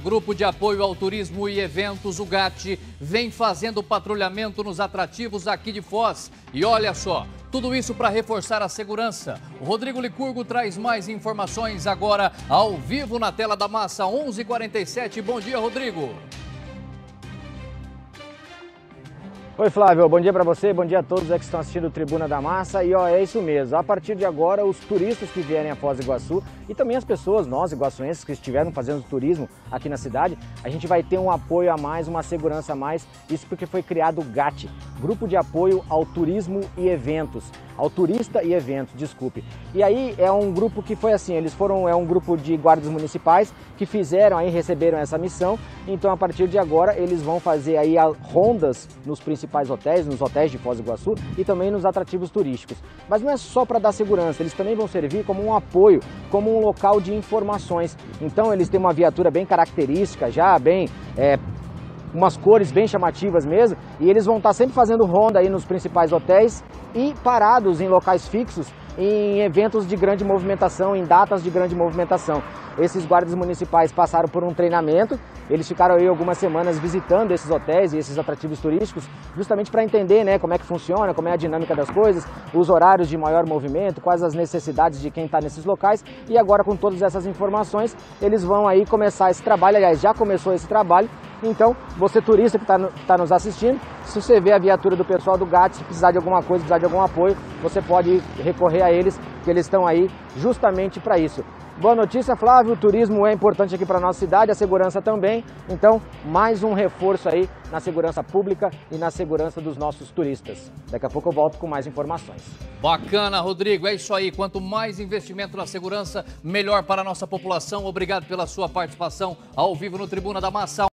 Grupo de Apoio ao Turismo e Eventos, o GAT, vem fazendo patrulhamento nos atrativos aqui de Foz. E olha só, tudo isso para reforçar a segurança. O Rodrigo Licurgo traz mais informações agora, ao vivo na tela da Massa, 11h47. Bom dia, Rodrigo. Oi, Flávio, bom dia para você, bom dia a todos que estão assistindo o Tribuna da Massa. E ó, é isso mesmo, a partir de agora os turistas que vierem a Foz do Iguaçu e também as pessoas, nós iguaçuenses que estiveram fazendo turismo aqui na cidade, a gente vai ter um apoio a mais, uma segurança a mais, isso porque foi criado o GAT, Grupo de Apoio ao Turismo e Eventos, ao Turista e Eventos, desculpe. E aí é um grupo que foi assim, é um grupo de guardas municipais que receberam essa missão, então a partir de agora eles vão fazer aí rondas nos principais hotéis, nos hotéis de Foz do Iguaçu e também nos atrativos turísticos. Mas não é só para dar segurança, eles também vão servir como um apoio, como um local de informações. Então eles têm uma viatura bem característica, já bem umas cores bem chamativas mesmo, e eles vão estar sempre fazendo ronda aí nos principais hotéis e parados em locais fixos em eventos de grande movimentação, em datas de grande movimentação. Esses guardas municipais passaram por um treinamento, eles ficaram aí algumas semanas visitando esses hotéis e esses atrativos turísticos, justamente para entender, né, como é que funciona, como é a dinâmica das coisas, os horários de maior movimento, quais as necessidades de quem está nesses locais. E agora, com todas essas informações, eles vão aí começar esse trabalho, aliás, já começou esse trabalho. Então, você turista que está nos assistindo, se você vê a viatura do pessoal do GAT, se precisar de alguma coisa, precisar de algum apoio, você pode recorrer a eles, que eles estão aí justamente para isso. Boa notícia, Flávio, o turismo é importante aqui para a nossa cidade, a segurança também, então mais um reforço aí na segurança pública e na segurança dos nossos turistas. Daqui a pouco eu volto com mais informações. Bacana, Rodrigo, é isso aí, quanto mais investimento na segurança, melhor para a nossa população. Obrigado pela sua participação ao vivo no Tribuna da Massa.